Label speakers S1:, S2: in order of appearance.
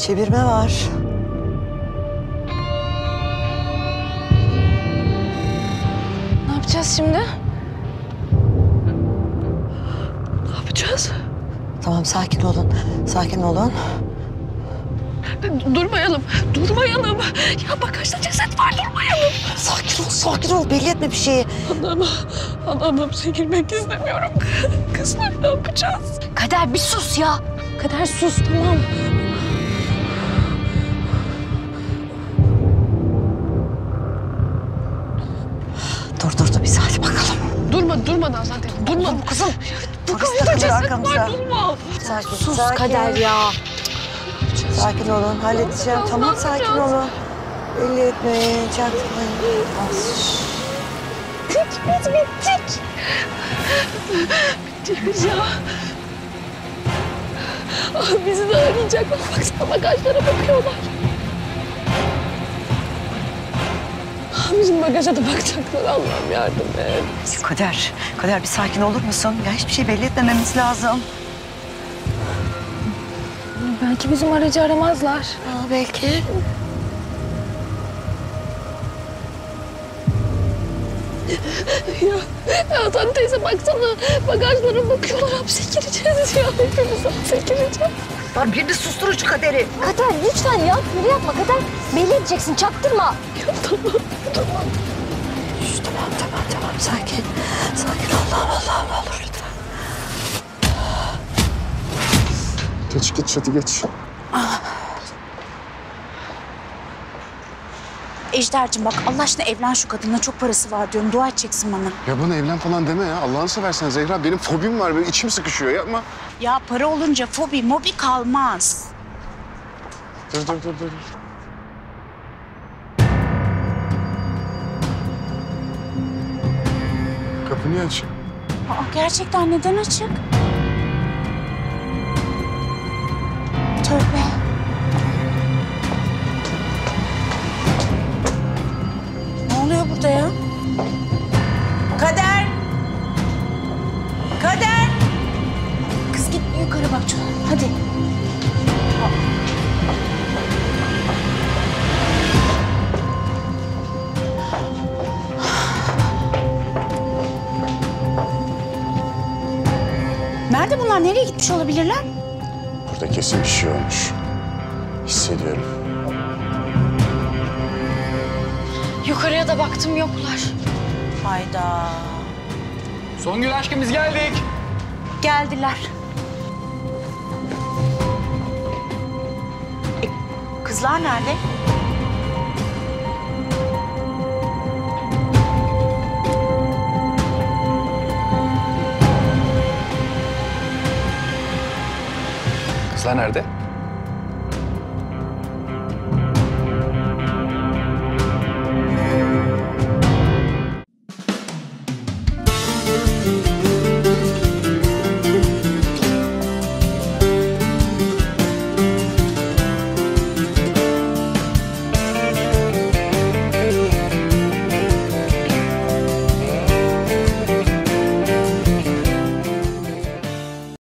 S1: Çevirme var.
S2: Ne yapacağız şimdi? Ne yapacağız?
S1: Tamam, sakin olun. Sakin olun.
S2: Durmayalım. Durmayalım. Ya bagajda ceset var, durmayalım.
S1: Sakin ol, sakin ol. Belli etme bir şeyi.
S2: Anam çekilmek istemiyorum. Kızlar ne yapacağız?
S3: Kader bir sus ya.
S2: Kader sus, tamam.
S1: Dur biz hadi bakalım.
S2: Durma Nazan teyze. Durma kızım.
S1: Polis
S2: Bagajda
S1: takılır
S2: ceset
S1: arkamıza.
S2: var, durma.
S1: Sakin,
S3: Sus
S1: sakin.
S3: Kader ya.
S1: Sakin olun, halledeceğim. Tamam, sakin olun. Belli etmeyin, çaktırmayın.
S2: Biz bittik. Bittik ya. Bizi de arayacaklar. Baksana bagajlara bakıyorlar. Bizim bagaja da bakacaklar. Allah'ım yardım et.
S1: Kader bir sakin olur musun? Ya hiçbir şey belli etmememiz lazım.
S2: Belki bizim aracı aramazlar.
S1: Belki.
S2: Ya Hasan teyze baksana. Bagajlara bakıyorlar. Hapse gireceğiz ya. Hepimiz hapse gireceğiz.
S1: Lan birini susturun şu Kader'i.
S3: Kader lütfen ya. Böyle yapma Kader. Belli edeceksin çaktırma.
S2: Ya tamam.
S1: Şş, tamam. Sakin. Sakin ol. Allah'ım ne olur lütfen.
S4: Geç hadi geç.
S3: Ejder'cim bak Allah aşkına evlen şu kadınla, çok parası var diyorum. Dua edeceksin bana.
S4: Ya bana evlen falan deme ya. Allah'ını seversen Zehra, benim fobim var. Benim içim sıkışıyor, yapma.
S3: Ya para olunca fobi mobi kalmaz.
S4: Dur. Kapı niye açık?
S3: Aa, gerçekten neden açık? Tövbe. Ne oluyor burada ya? Kader! Kader! Kız git yukarı bak çoğu. Hadi. Nerede bunlar? Nereye gitmiş olabilirler?
S4: Burada kesin bir şey olmuş. Hissediyorum.
S2: Yukarıya da baktım, yoklar.
S3: Hayda.
S5: Songül aşkım biz geldik.
S3: Geldiler. Kızlar nerede?
S5: Kızlar nerede?